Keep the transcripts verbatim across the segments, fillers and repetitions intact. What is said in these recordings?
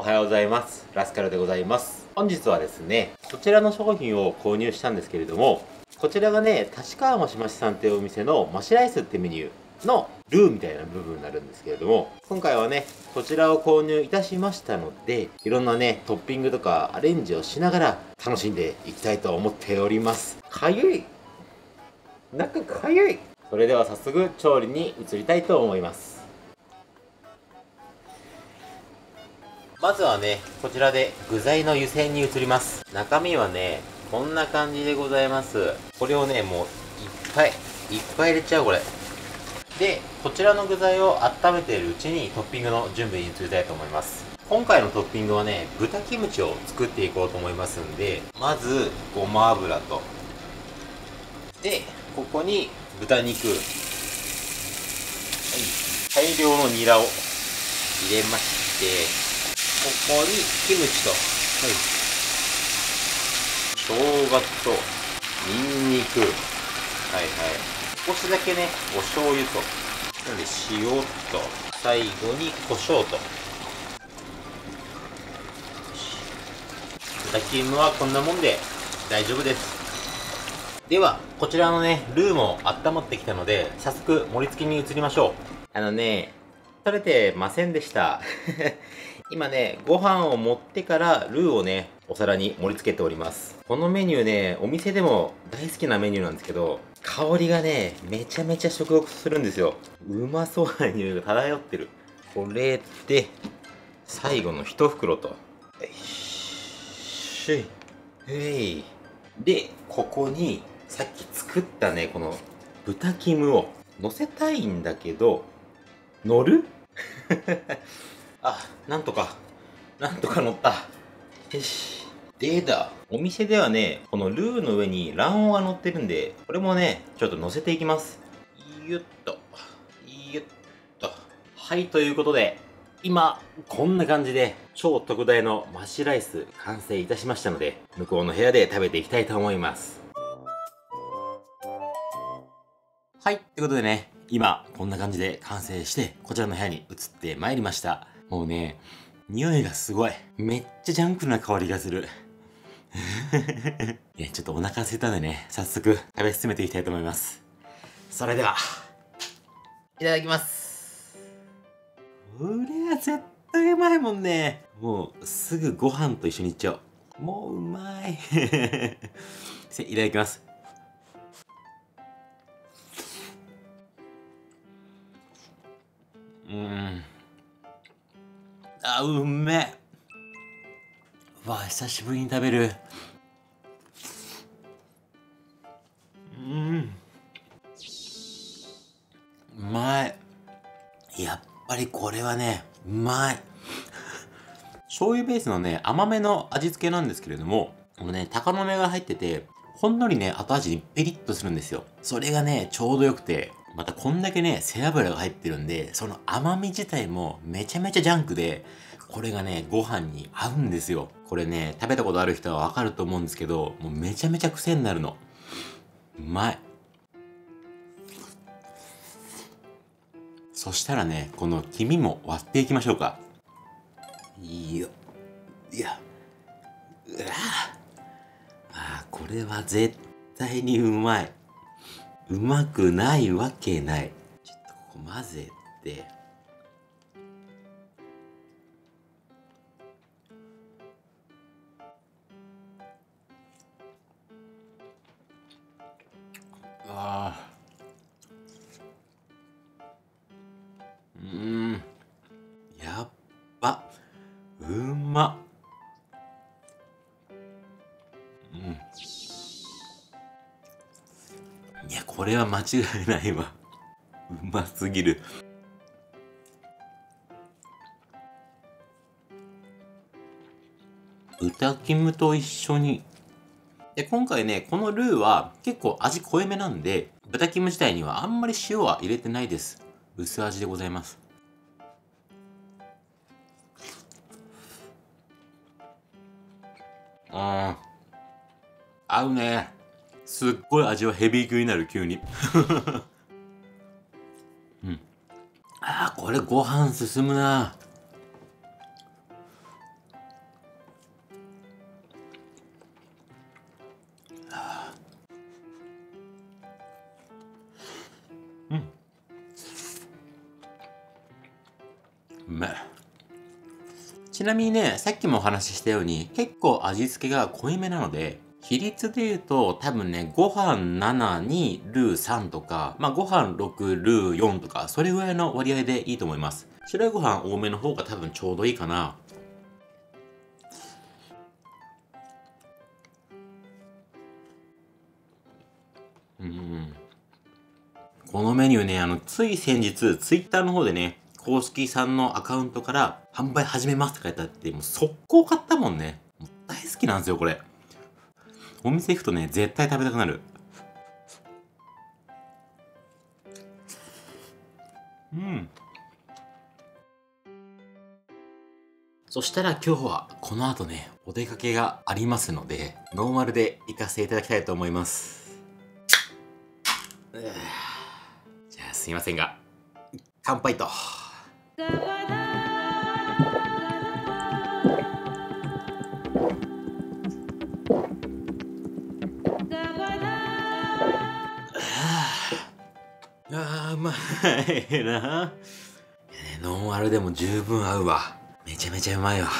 はようございます。ラスカルでございます。本日はですね、こちらの商品を購入したんですけれども、こちらがね、立川マシマシさんっていうお店のマシライスってメニューのルーみたいな部分になるんですけれども、今回はね、こちらを購入いたしましたので、いろんなね、トッピングとかアレンジをしながら楽しんでいきたいと思っております。かゆい中かゆい。それでは早速調理に移りたいと思います。まずはね、こちらで具材の湯煎に移ります。中身はね、こんな感じでございます。これをね、もういっぱいいっぱい入れちゃう。これで、こちらの具材を温めているうちにトッピングの準備に移りたいと思います。今回のトッピングはね、豚キムチを作っていこうと思いますんで、まずごま油と、でここに豚肉、はい、大量のニラを入れまして、ここにキムチと、はい、生姜とニンニク、はいはい、少しだけねお醤油と、なので塩と、最後に胡椒と。豚キムはこんなもんで大丈夫です。ではこちらのねルーも温まってきたので、早速盛り付けに移りましょう。あのね、取れてませんでした今ね、ご飯を盛ってからルーをねお皿に盛り付けております。このメニューね、お店でも大好きなメニューなんですけど、香りがねめちゃめちゃ食欲するんですよ。うまそうな匂いが漂ってる。これで最後の一袋と、よいしょい、へい。でここにさっき作ったねこの豚キムを乗せたいんだけど、乗るあ、なんとかなんとか乗った。よし。でだ、お店ではねこのルーの上に卵黄が乗ってるんで、これもねちょっと乗せていきます。ゆっとゆっと、はい、ということで今こんな感じで超特大のマッシュライス完成いたしましたので、向こうの部屋で食べていきたいと思います。はい、ということでね、今こんな感じで完成してこちらの部屋に移ってまいりました。もうね、匂いがすごい、めっちゃジャンクな香りがするいや、ちょっとお腹空いたんでね、早速食べ進めていきたいと思います。それではいただきます。これは絶対うまいもんね。もうすぐご飯と一緒にいっちゃおう。もううまいいただきます。うん、あ、うめえ。わあ、久しぶりに食べる。うん、うまい。やっぱりこれはねうまい。醤油ベースのね甘めの味付けなんですけれども、もうね鷹の芽が入ってて、ほんのりね後味にペリッとするんですよ。それがねちょうどよくて、またこんだけね背脂が入ってるんで、その甘み自体もめちゃめちゃジャンクで、これがねご飯に合うんですよ。これね食べたことある人はわかると思うんですけど、もうめちゃめちゃ癖になるの。うまい。そしたらね、この黄身も割っていきましょうか。いいよ。いや、うわあ、これは絶対にうまい。うまくないわけない。ちょっとここ混ぜて。ああ。うーん。やっば。うまっ。うん。いや、これは間違いないわ。うますぎる。豚キムと一緒に。で、今回ね、このルーは結構味濃いめなんで、豚キム自体にはあんまり塩は入れてないです。薄味でございます。あー、合うね。すっごい味はヘビー級になる、急にうん。あー、これご飯進むな。 ちなみにね、さっきもお話ししたように、結構味付けが濃いめなので、比率で言うと、多分ね、ご飯ななにルーさんとか、まあご飯ろくルーよんとか、それぐらいの割合でいいと思います。白いご飯多めの方が多分ちょうどいいかな。うん。このメニューね、あの、つい先日、ツイッターの方でね、公式さんのアカウントから販売始めますって書いてあって、もう速攻買ったもんね。もう大好きなんですよ、これ。お店行くとね、絶対食べたくなる。うん。そしたら今日はこの後ね、お出かけがありますので、ノーマルで行かせていただきたいと思います。じゃあすいませんが、乾杯と。あー、うまいな。ノンアルでも十分合うわ。めちゃめちゃうまいわ。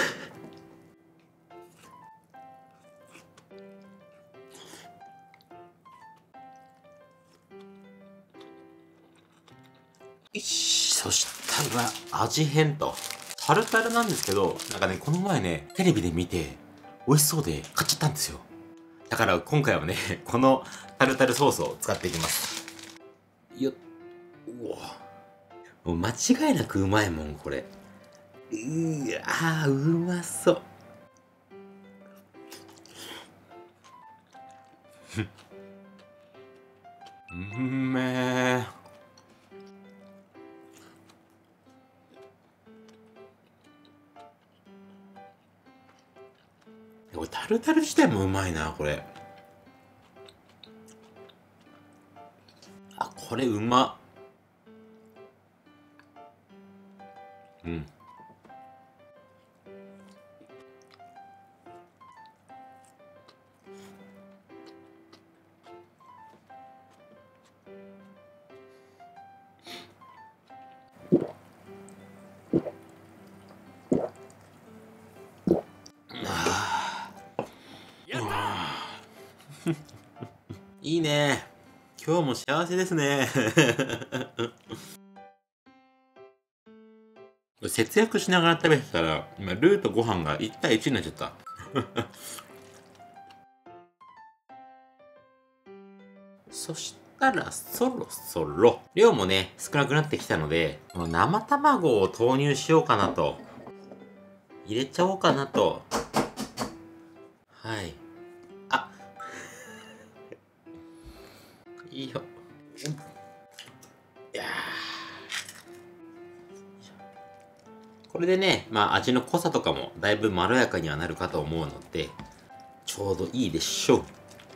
よし、そしたら味変と。タルタルなんですけど、なんかね、この前ね、テレビで見て、美味しそうで買っちゃったんですよ。だから今回はね、このタルタルソースを使っていきます。よっ、うお。もう間違いなくうまいもん、これ。うー、あー、うまそう。うんめー。これタルタル自体もうまいな、これ。あ、これうまっ。うん。いいね。今日も幸せですね。節約しながら食べてたら、今ルーとご飯がいち対いちになっちゃった。そしたらそろそろ、量もね、少なくなってきたので、この生卵を投入しようかなと。入れちゃおうかなと。はい。あいいよ。いやこれでね、まあ味の濃さとかもだいぶまろやかにはなるかと思うので、ちょうどいいでしょう。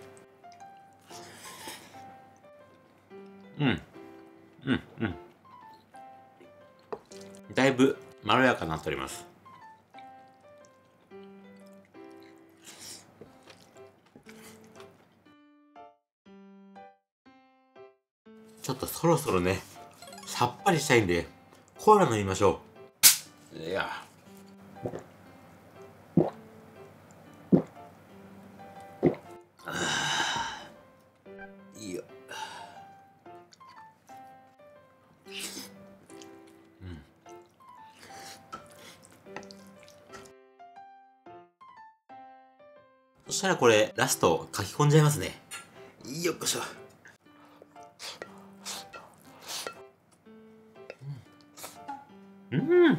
うん。うん、うん。だいぶまろやかになっております。ちょっとそろそろね、さっぱりしたいんで、コーラ飲みましょう。いや。いいよ。うん。そしたらこれ、ラスト書き込んじゃいますね。よっこしょ。うん。うん。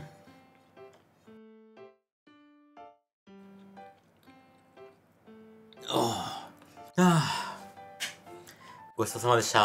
ああ。ごちそうさまでした。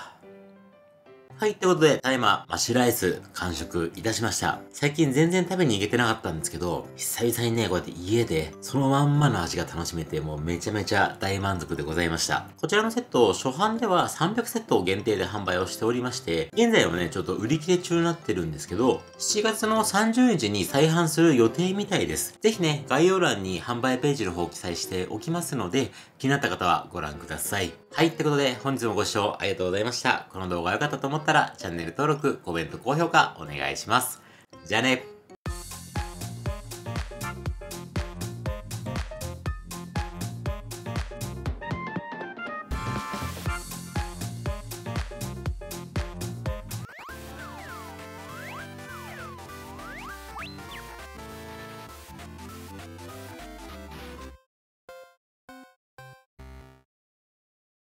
はい、ということで、ただいま、マッシュライス完食いたしました。最近全然食べに行けてなかったんですけど、久々にね、こうやって家で、そのまんまの味が楽しめて、もうめちゃめちゃ大満足でございました。こちらのセット、初版ではさんびゃくセットを限定で販売をしておりまして、現在はね、ちょっと売り切れ中になってるんですけど、しちがつのさんじゅうにちに再販する予定みたいです。ぜひね、概要欄に販売ページの方を記載しておきますので、気になった方はご覧ください。はい、ってことで、本日もご視聴ありがとうございました。この動画が良かったと思ったら、チャンネル登録、コメント、高評価お願いします。じゃあね。